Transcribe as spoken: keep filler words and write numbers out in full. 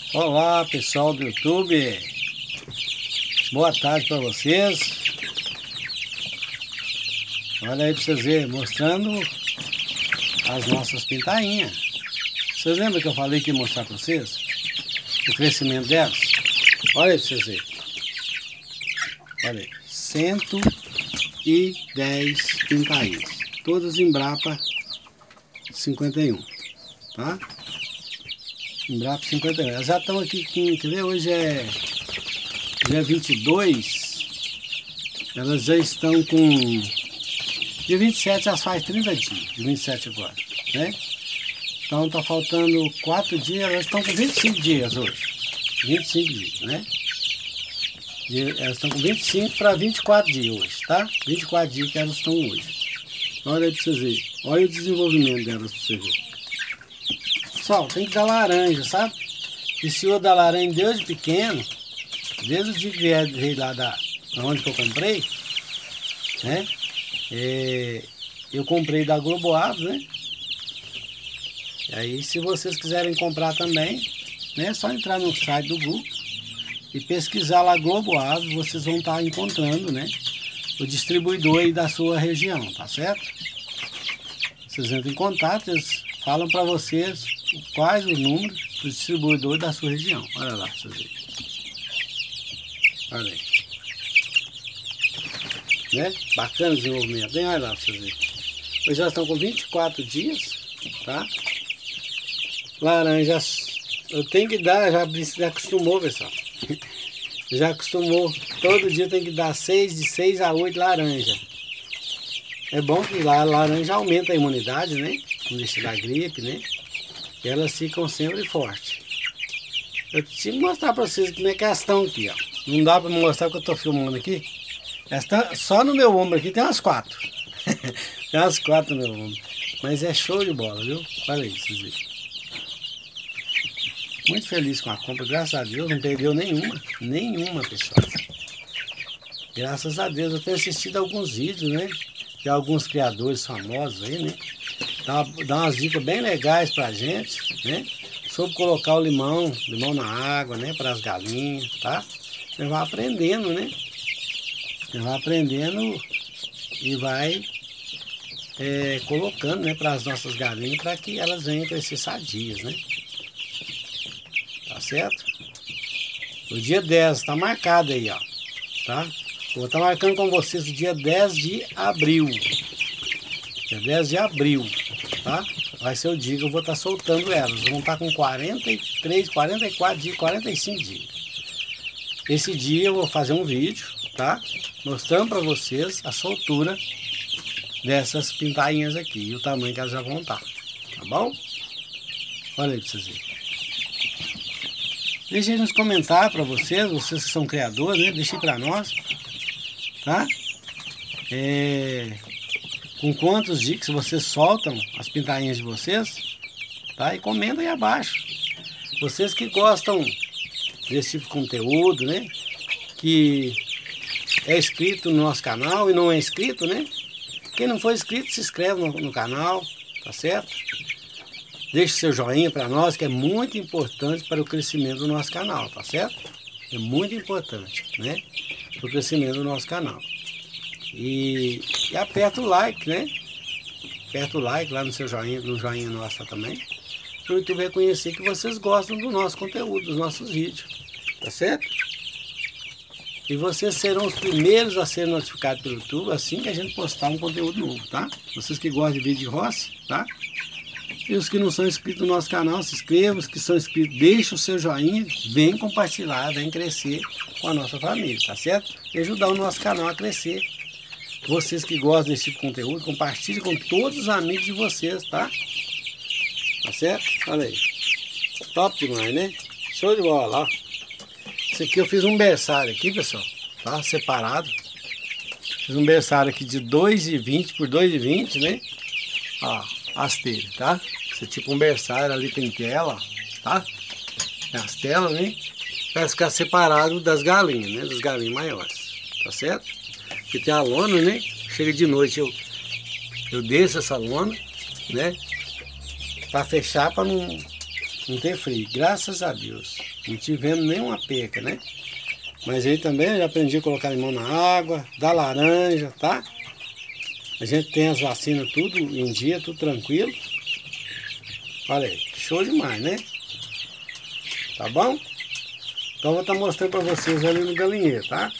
Olá, pessoal do YouTube, boa tarde para vocês. Olha aí para vocês verem, mostrando as nossas pintainhas. Vocês lembram que eu falei que ia mostrar para vocês o crescimento delas? Olha aí para vocês verem. Olha aí, cento e dez pintainhas, todas Embrapa cinquenta e um, tá? Embrapa cinquenta e um. Elas já estão aqui com, quer ver, hoje é dia vinte e dois, elas já estão com, dia vinte e sete elas faz trinta dias, dia vinte e sete agora, né? Então tá faltando quatro dias, elas estão com vinte e cinco dias hoje, vinte e cinco dias, né? Elas estão com vinte e cinco para vinte e quatro dias hoje, tá? vinte e quatro dias que elas estão hoje. Olha aí pra vocês verem, olha o desenvolvimento delas pra vocês verem. Pessoal, tem que dar laranja, sabe? Viciou da laranja desde pequeno, desde o dia que veio lá da onde que eu comprei, né? É, eu comprei da Globoavos, né? E aí, se vocês quiserem comprar também, né? É só entrar no site do Google e pesquisar lá Globoavos, vocês vão estar encontrando, né? O distribuidor aí da sua região, tá certo? Vocês entram em contato, eles falam para vocês quais os números do distribuidor da sua região. Olha lá, vocês verem. Olha aí. Né? Bacana o desenvolvimento. Olha lá, vocês verem. Hoje já estão com vinte e quatro dias, tá? Laranja, eu tenho que dar, já, já acostumou, pessoal. Já acostumou. Todo dia tem que dar seis, de seis a oito laranja. É bom que a laranja aumenta a imunidade, né? Não deixa da gripe, né? E elas ficam sempre fortes. Eu preciso mostrar para vocês como é que elas estão aqui, ó. Não dá para mostrar porque eu estou filmando aqui. Elas estão, só no meu ombro aqui tem umas quatro. Tem umas quatro no meu ombro. Mas é show de bola, viu? Olha aí, vocês verem. Muito feliz com a compra, graças a Deus, não perdeu nenhuma. Nenhuma, pessoal. Graças a Deus, eu tenho assistido alguns vídeos, né? De alguns criadores famosos aí, né? Dá, dá umas dicas bem legais pra gente, né? Sobre colocar o limão, limão na água, né? Para as galinhas, tá? Você vai aprendendo, né? Você vai aprendendo e vai é, colocando, né? Para as nossas galinhas, para que elas venham crescer sadias, né? Tá certo? O dia dez tá marcado aí, ó. Tá? Vou estar marcando com vocês o dia dez de abril. Dia dez de abril, tá? Vai ser o dia que eu vou estar soltando elas. Vão estar com quarenta e três, quarenta e quatro dias, quarenta e cinco dias. Esse dia eu vou fazer um vídeo, tá? Mostrando para vocês a soltura dessas pintainhas aqui e o tamanho que elas já vão estar, tá bom? Olha aí para vocês verem. Deixe aí nos comentários para vocês, vocês que são criadores, né? Deixe para nós, tá? É... Com quantos dias que vocês soltam as pintainhas de vocês, tá? E comenta aí abaixo. Vocês que gostam desse tipo de conteúdo, né? Que é inscrito no nosso canal e não é inscrito, né? Quem não for inscrito, se inscreve no, no canal, tá certo? Deixe seu joinha para nós, que é muito importante para o crescimento do nosso canal, tá certo? É muito importante, né? Para o crescimento do nosso canal. E, e aperta o like, né? Aperta o like lá no seu joinha, no joinha nosso também. Para o YouTube reconhecer que vocês gostam do nosso conteúdo, dos nossos vídeos, tá certo? E vocês serão os primeiros a serem notificados pelo YouTube assim que a gente postar um conteúdo novo, tá? Vocês que gostam de vídeo de roça, tá? E os que não são inscritos no nosso canal, se inscrevam. Os que são inscritos, deixem o seu joinha, vem compartilhar, vem crescer com a nossa família, tá certo? E ajudar o nosso canal a crescer. Vocês que gostam desse tipo de conteúdo, compartilhem com todos os amigos de vocês, tá? Tá certo? Olha aí. Top demais, né? Show de bola, ó. Esse aqui eu fiz um berçário aqui, pessoal, tá? Separado. Fiz um berçário aqui de dois e vinte por dois e vinte, né? Ó, as telhas, tá? Esse é tipo um berçário ali, tem tela, tá? As telas, né? Para ficar separado das galinhas, né? Das galinhas maiores, tá certo? Porque tem a lona, né? Chega de noite, eu, eu desço essa lona, né? Para fechar, para não, não ter frio, graças a Deus. Não tivemos nenhuma perca, né? Mas aí também eu já aprendi a colocar limão na água, dar laranja, tá? A gente tem as vacinas tudo em dia, tudo tranquilo. Olha aí, show demais, né? Tá bom? Então eu vou estar mostrando para vocês ali no galinheiro, tá?